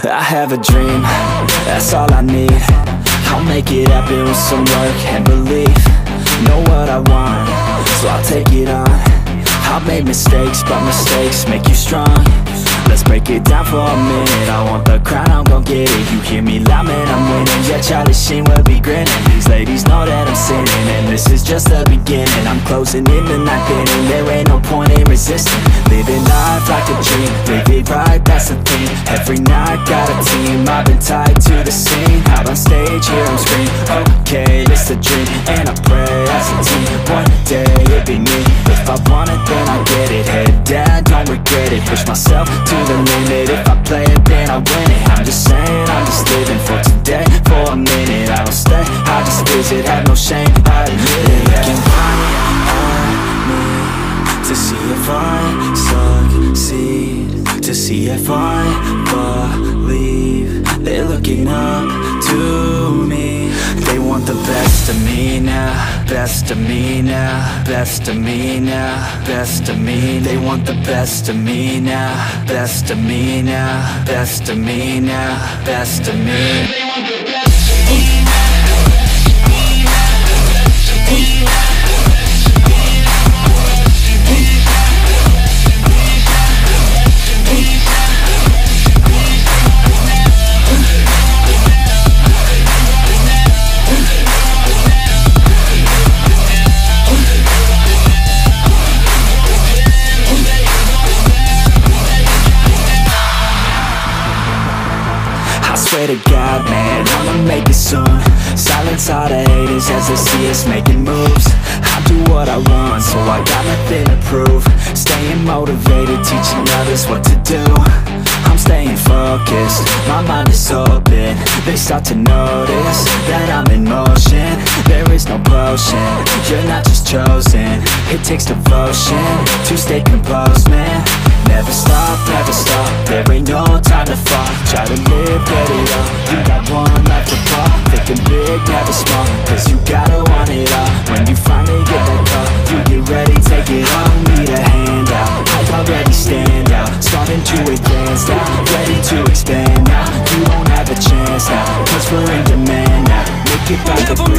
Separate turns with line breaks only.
I have a dream, that's all I need. I'll make it happen with some work and belief. Know what I want, so I'll take it on. I've made mistakes, but mistakes make you strong. Let's break it down for a minute. I want the crown, I'm gon' get it. You hear me loud, man, I'm winning. Yeah, Charlie Sheen will be grinning. These ladies know that I'm sinning, and this is just the beginning. I'm closing in the ninth inning. There ain't no point in resisting. Living life like a dream, live it right, that's the thing. Every night, got a team, I've been tied to the scene. Out on stage, here I'm screaming, okay, this a dream. And I pray as a team, one day it'll be me. If I want it, then I get it. Head down, don't regret it. Push myself to the limit. If I play it, then I win it. I'm just saying, I'm just living for today, for a minute. I don't stay, I just visit, have no shame, I admit it. Looking right at me to see if I succeed, to see if I believe. They're looking up to me. They want the best of me now, best of me now, best of me now, best of me. They want the best of me now, best of me now, best of me now, best of me. They want the best of me now. Swear to God, man, I'ma make it soon. Silence all the haters as they see us making moves. I do what I want, so I got nothing to prove. Staying motivated, teaching others what to do. I'm staying focused, my mind is open. They start to notice that I'm in motion. There is no potion, you're not just chosen. It takes devotion to stay composed, man. Never stop, there ain't no time to fall. Try to live, get it up, you got one life to fall. Thinking big, never small, cause you gotta want it all. When you finally get that call, you get ready, take it all. Need a hand out, I already stand out. Starting to advance now, ready to expand now. You won't have a chance now, cause we're in demand now. Make it back to